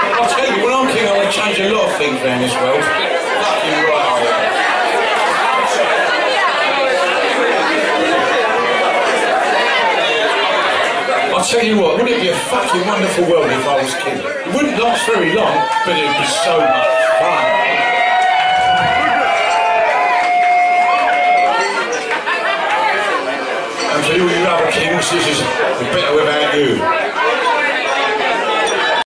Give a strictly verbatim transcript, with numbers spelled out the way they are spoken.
I'll tell you, when I'm king, I'm going to change a lot of things around this world. Fucking right, I am. I'll tell you what, wouldn't it be a fucking wonderful world if I was king? It wouldn't last very long, but it would be so much fun. And for you, you other kings, this is better without you.